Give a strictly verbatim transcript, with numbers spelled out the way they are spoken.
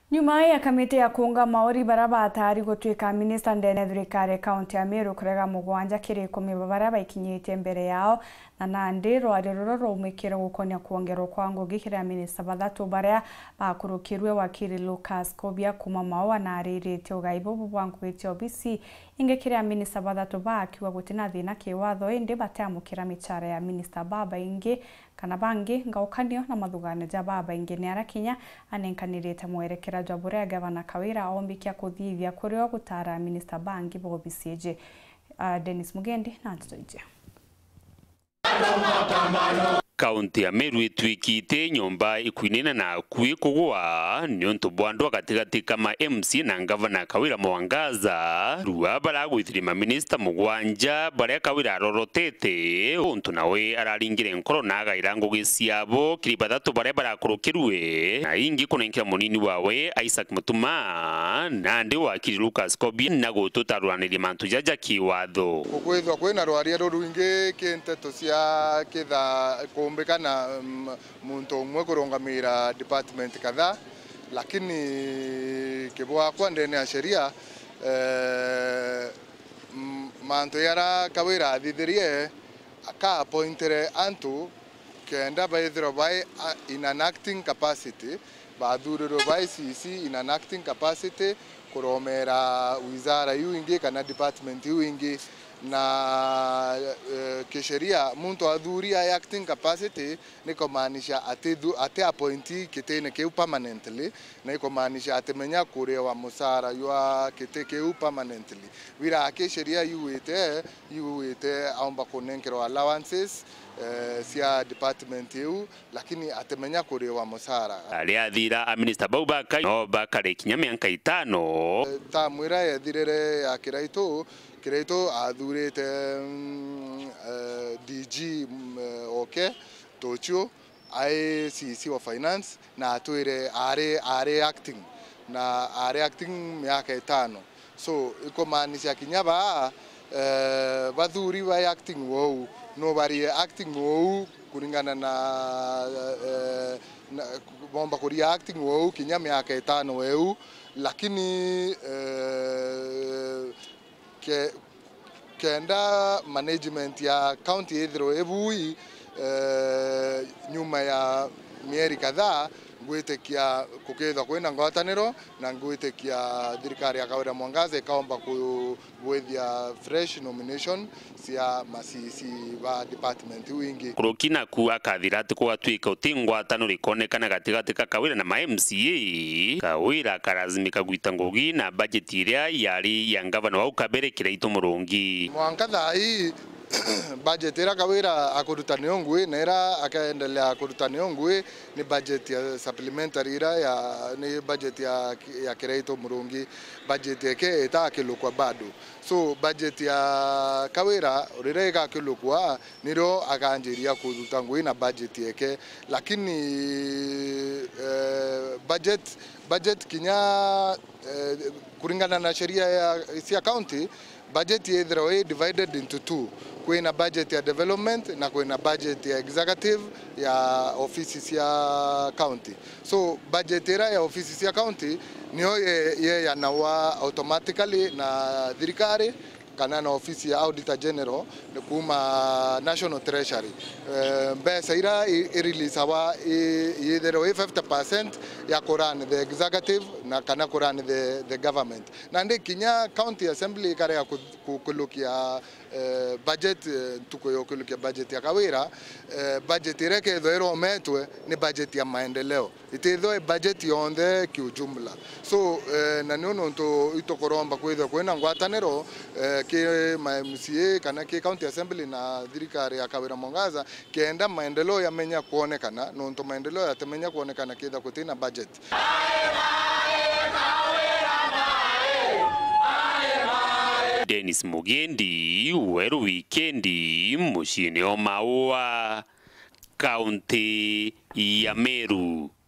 Nyuma ya kamiti ya kuunga maori baraba atari gutwika minister ndene thirikari kaunti ya Meru kurega mugwanja kiri ikumi baraba ikinyite mbere yao na nandi rwari ruro rumikire gukonya kuongerwo kwa ngugi kiria minister bathatu baria bakurukirwe wakiri Lucas Kobia kuma mawa na aririte ugaibo bubwangwite O B C inge kiria minister bathatu bakiwa gutina thina kiwatho indi batamukira michara ya minister baba ingi kana bangi ngaukanio na mathugane ja baba ingi ni arakinya anenkanirite mwerekera jabure ya gavana Kawira ombikia kuthithia kurio gutara minister bangi bo O B C je. uh, Dennis Mugendi na Antoije. Kaunti ya Meru itwikite nyomba ikuinena na kui kugwa nyonto bwandwa katikati kama M C na gavana Kawira Mwangaza ruwa baragwithirima minister mugwanja baria Kawira arorotete untu nawe araringire nkoro na agaira ngugi ciabo kiri bathatu baria barakurukirwe na ingi kunenkira munini wawe Isaac Mutuma na ndi wakiri Lucas Kobia na gututarwanira mantu jaja kiwatho kukwithwa kwina rwaria rurungi kinteto cia kitha kumbekana muntu umwe kurungamira department kadhaa, lakini kibwa kwa ndene ya sheria eh, mantu yara Kawira athithirie aka appointere antu kenda baithiro by in an acting capacity bathuriro by C C in an acting capacity kuromera wizara yu ingi kana department yu ingi na uh, kisheria muntu athuria acting capacity ni kumaanisha ati ati appointee kitene keu permanently na kumaanisha atemenya kurewa musara yua kite keu permanently wira kisheria yuite yuite aomba kunenkero allowances Uh, sia department yu lakini atemenya kurewa musara aria thira a minister Baubaka no bakare kinyamya nkaitano uh, ta mwira yathirere ya kiraito kiraito athurite um, uh, D G um, uh, okay Tochio I C C wa finance na atwire are are acting na are acting miaka itano so iko maanisha kinyaba uh, bathuri wa acting wao no bari acting wao kulingana na uh, bomba kuria acting wao kinya miaka itano wao lakini uh, ke kenda management ya county ithro ebui uh, nyuma ya mieri kadhaa ngwitekia kuketha kwina ngwataniro na ngwitekia thirikari ya Kawira Mwangaza ikaomba kuwethia fresh nomination cia masisi ba department wingi kurukina ku akathira ati kwatwika utingwatano rikonekana gatigati ka Kawira na ma M C A Kawira karazimika gwita ngugi na budget iria yari ya gavana wa ukabere kiraito murungi Mwangaza hii budget era Kawira akurutania ngwe na era akaendelea kurutania ngwe ni budget ya supplementary ira ya ni budget ya ya kiraito murungi budget yake itakilukwa bado so budget ya Kawira urire kilukwa niro akanjiria kuruta ngwe na budget yake lakini uh, budget budget kinya uh, kuringana na sheria ya sia county budget yethro divided into two kwina budget ya development na kwina budget ya executive ya offices ya county so budget era ya offices ya county niyo ye, ye yanawa automatically na thirikari kana na ofisi ya auditor general kuma national treasury mbesa ira irelease wa yethero fifty percent ya Quran the executive na kana Quran the the government na ndi kinya county assembly kare ya kulukia Uh, budget uh, tuko yo kulukia budget ya Kawira uh, budget ireke dhero metwe ni budget ya maendeleo itedho budget yonde kiujumla so uh, na nyono to itokoromba kwetho kwena ngwatanero uh, ke ma M C A kana ke county assembly na thirikari ya Kawira Mwangaza kenda maendeleo yamenya kuonekana no to maendeleo yatemenya kuonekana kedha kutina budget Dennis Mugendi weru wikendi mushini o Maua kaunti ya Meru.